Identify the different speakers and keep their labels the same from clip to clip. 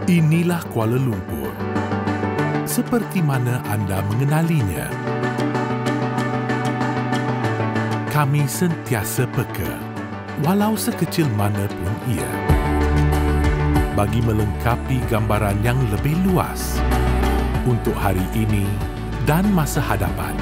Speaker 1: Inilah Kuala Lumpur, seperti mana anda mengenalinya. Kami sentiasa peka, walau sekecil mana pun ia, bagi melengkapi gambaran yang lebih luas untuk hari ini dan masa hadapan.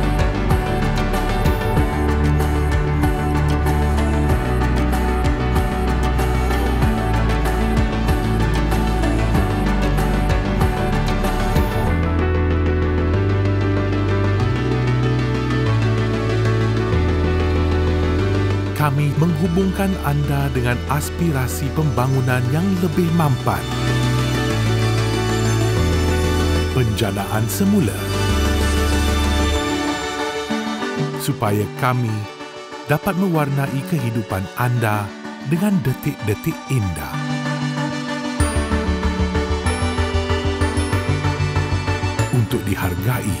Speaker 1: Kami menghubungkan anda dengan aspirasi pembangunan yang lebih mampan. Penjanaan semula, supaya kami dapat mewarnai kehidupan anda dengan detik-detik indah. Untuk dihargai,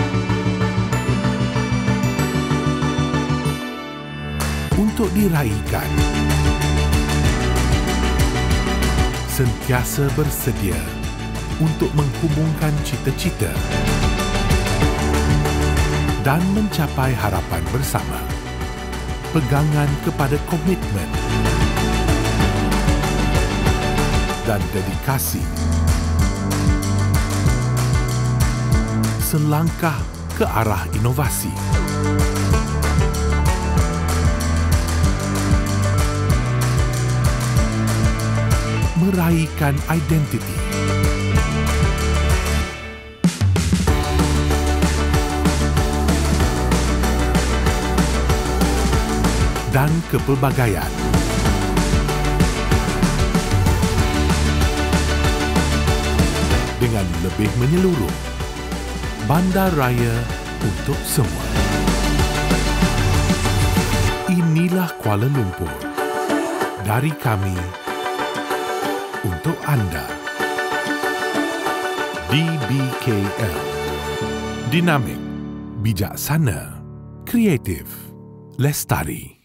Speaker 1: untuk diraikan, sentiasa bersedia untuk menghubungkan cita-cita dan mencapai harapan bersama. Pegangan kepada komitmen dan dedikasi. Selangkah ke arah inovasi. Meraihkan identiti. Dan kepelbagaian. Dengan lebih menyeluruh, bandaraya untuk semua. Inilah Kuala Lumpur. Dari kami, untuk anda. DBKL. Dinamik, bijaksana, kreatif, lestari.